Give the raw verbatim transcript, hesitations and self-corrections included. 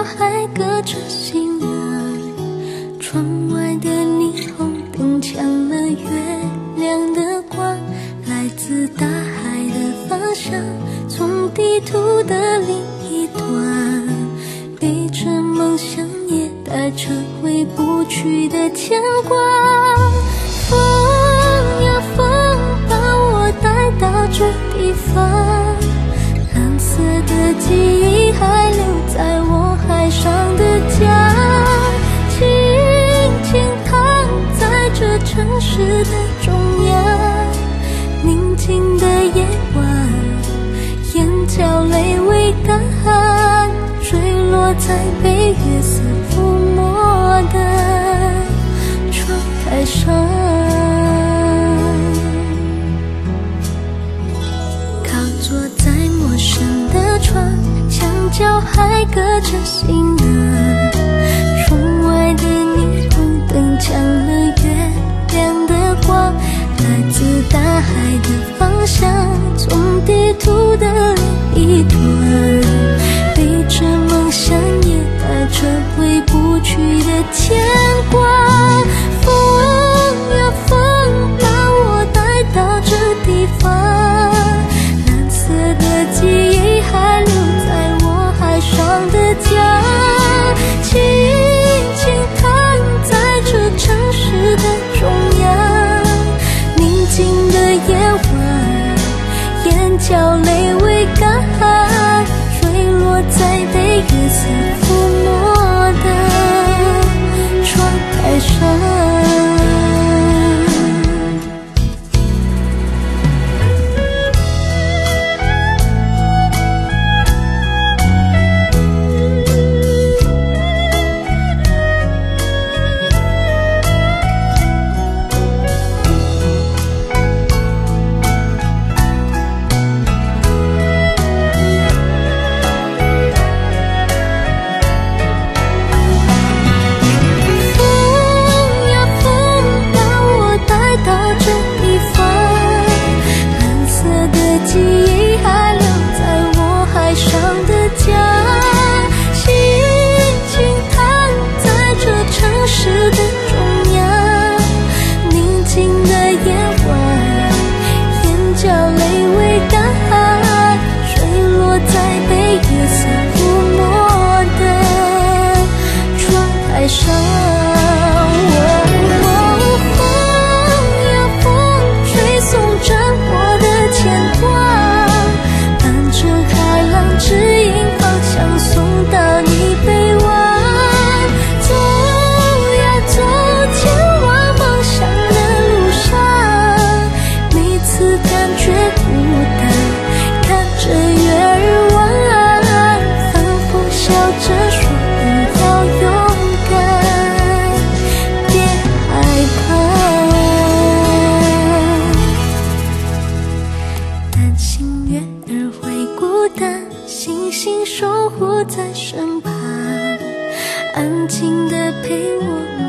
还隔着行囊，窗外的霓虹灯抢了月亮的光，来自大海的方向，从地图的另一端，背着梦想也带着回不去的牵挂。风呀风，把我带到这地方，蓝色的记忆还留在我海上的家，轻轻躺在这城市的中央，宁静的夜晚，眼角泪未干，坠落在被月色抚摸的窗台上。靠坐在陌生的床，墙角还隔着行囊，窗外的霓虹灯抢了月亮的光，来自大海的方向，从地图的另一端，背着梦想也带着回不去的牵挂。风呀风，把我带到这地方，蓝色的记忆还留在我海上的家，轻轻躺在这城市的中央，宁静的夜晚，眼角泪未干，坠落在被月色抚摸的窗台上。星星守护在身旁，安静地陪我